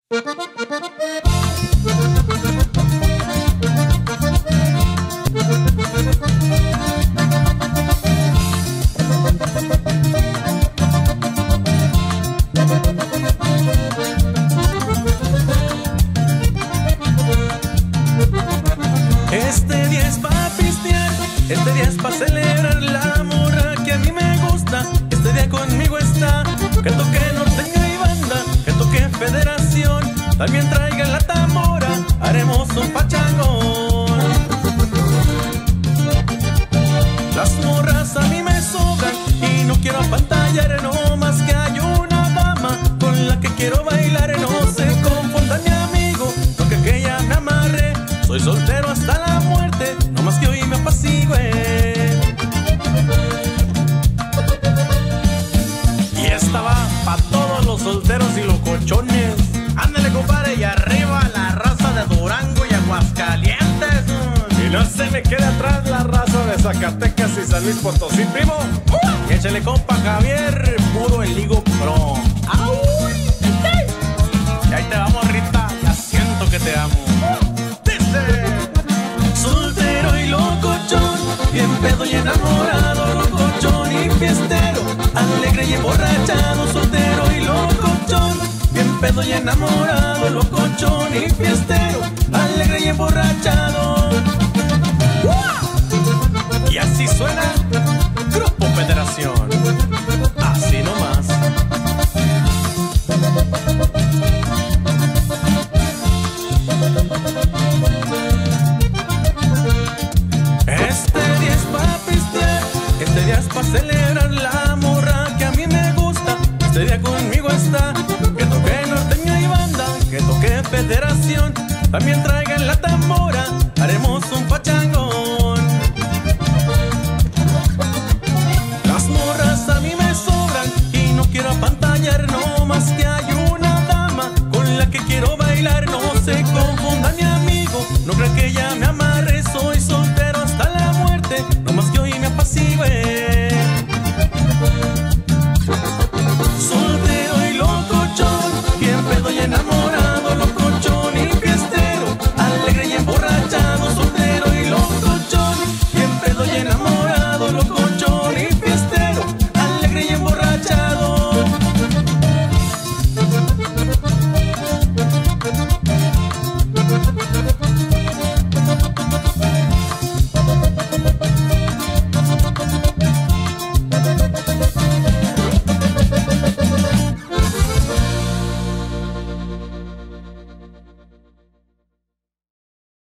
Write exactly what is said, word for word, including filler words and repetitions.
Este día es pa' pistear, este día es pa' celebrar la morra que a mí me gusta. Este día conmigo está, que toque norteño y banda, que toque federación, también traigan la tambora, haremos un pachangón. Las morras a mí me sobran y no quiero apantallar, no más que hay una dama con la que quiero bailar. No se confunda mi amigo, no que que ya me amarré, soy soltero hasta la muerte, no más que hoy me apacigüe. Y esta va pa' todos los solteros y locochones. Ándale, compadre, y arriba la raza de Durango y Aguascalientes. Y no se me quede atrás la raza de Zacatecas y San Luis Potosí, primo. Y échale, compa Javier, puro el Ligo Pro. ¡Au! Y ahí te vamos, Rita, ya siento que te amo. Soltero y locochón, bien pedo y enamorado, locochón y fiestero, alegre y emborrachado. Soltero y locochón, bien pedo y enamorado, locochón y fiestero, alegre y emborrachado. Y así suena Grupo Federación, así nomás. Este día es pa' pistear, este día es pa' celebrar la morra que a mí me gusta. Este día conmigo está, que toque norteño y banda, que toque federación, también traigan la tambora, haremos un pachangón.